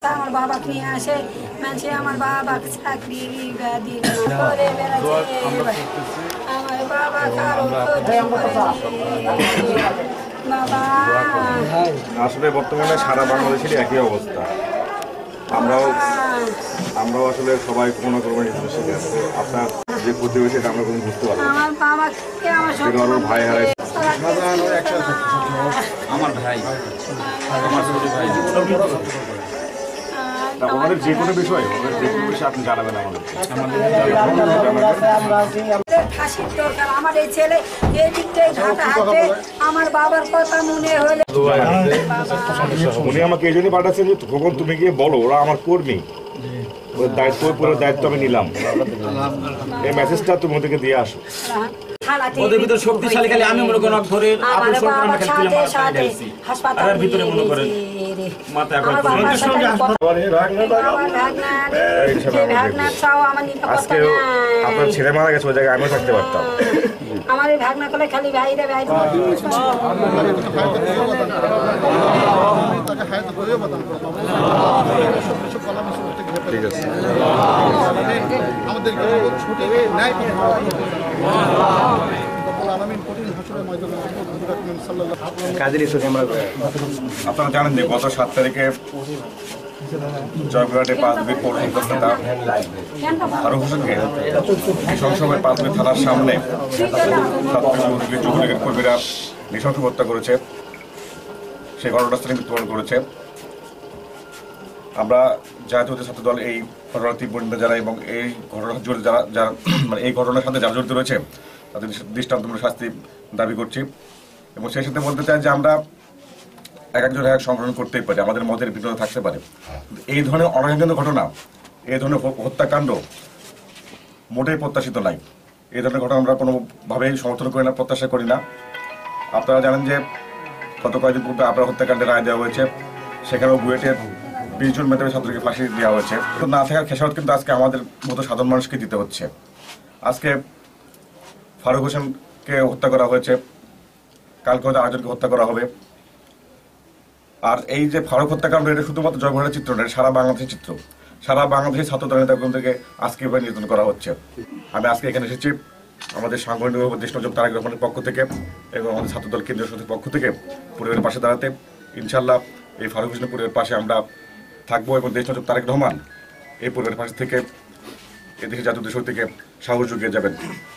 আমার বাবাকে নিয়ে আসে মানুষে আমার বাবাকে চাকরি দিল করে বেড়াচ্ছে আমার বাবা কারো বাবা। আসলে বর্তমানে সারা বাংলাদেশের একই অবস্থা। আমরাও আসলে সবাই কোনো কোনো শিখে আসছে। আপনার যে প্রতিবেশী সেটা আমরা কোনো বুঝতে পারবো। আমার বাবাকে আমার সব ভাই হারাইছে, আমার ভাই, আমার ছোট ভাই। আমাদের যে কোনো বিষয় আপনি জানাবেন ফাঁসির দরকার। আমার এই ছেলে এই দিকটাই ঘাটা হাঁটবে আমার বাবার কথা মনে হলে। উনি আমাকে এই জন্যই পাঠাচ্ছেন যে তখন তুমি গিয়ে বলো ওরা আমার কর্মী, পুরো দায়িত্ব আমি নিলাম। এই মেসেজটা তুমি ওদেরকে দিয়ে আসো। ওদের ভিতর শক্তিশালী খালি আমি মনে করেন ধরে আপনি সরকার খেলে হাসপাতালের ভিতরে মনে করেন মাথা এখন আজকে আপনার ছেলে মারা গেছে ওই জায়গায় আমিও থাকতে পারতাম। আমার এই ভাগনা করলে খালি ভাইরে ভাই ঠিক আছে। আপনারা জানেন যে গত 7 তারিখে জয়পুরহাটে পাঁচবি পৌর কলকাতা ফারুক হোসেনকে নৃশংসভাবে পাঁচবি থানার সামনে যুবলীগের কর্মীরা নৃশংস হত্যা করেছে, সেই ঘটনাস্থলে মৃত্যুবরণ করেছে। আমরা জাতীয় ছাত্র দল এই ঘটনার তীব্র নিন্দা জানাই এবং এই ঘটনার জড়িত যারা মানে এই ঘটনার সাথে যারা জড়িত রয়েছে তাদের দৃষ্টান্তমূলক শাস্তি দাবি করছি। এবং সেই সাথে বলতে চাই যে আমরা একজন সংগ্রহণ করতেই পারি, আমাদের মতের ভিতরে থাকতে পারে। এই ধরনের অনাকাঙ্ক্ষিত ঘটনা, এই ধরনের হত্যাকাণ্ড মোটেই প্রত্যাশিত নাই। এই ধরনের ঘটনা আমরা কোনোভাবেই সমর্থন করি না, প্রত্যাশা করি না। আপনারা জানেন যে গত কয়েকদিন পূর্বে আপনার হত্যাকাণ্ডের রায় দেওয়া হয়েছে, সেখানেও বুয়েটের 20 জন মেধাবী ছাত্রকে ফাঁসি দেওয়া হয়েছে। তো না থাকার খেসারত কিন্তু আজকে আমাদের মতো সাধারণ মানুষকে দিতে হচ্ছে। আজকে ফারুক হোসেনকে হত্যা করা হয়েছে, কালকে হয়তো আরেকজনকে হত্যা করা হবে। আর এই যে ফারুক হত্যাকাণ্ড, এটা শুধুমাত্র জয়পুরহাটের চিত্র না, সারা বাংলাদেশের চিত্র। সারা বাংলাদেশের ছাত্র দল নেতাকর্মীদেরকে আজকে এভাবে নির্যাতন করা হচ্ছে। আমি আজকে এখানে এসেছি আমাদের সাংগঠনিক দেশনজর তারেক রহমানের পক্ষ থেকে এবং আমাদের ছাত্রদল কেন্দ্রীয় সমিতির পক্ষ থেকে পরিবারের পাশে দাঁড়াতে। ইনশাল্লাহ এই ফারুক হোসেনের পরিবারের পাশে আমরা থাকবো এবং দেশনজর তারেক রহমান এই পরিবারের পাশে থেকে এদেশের জাতীয় শক্তিকে সাহস জুগিয়ে যাবেন।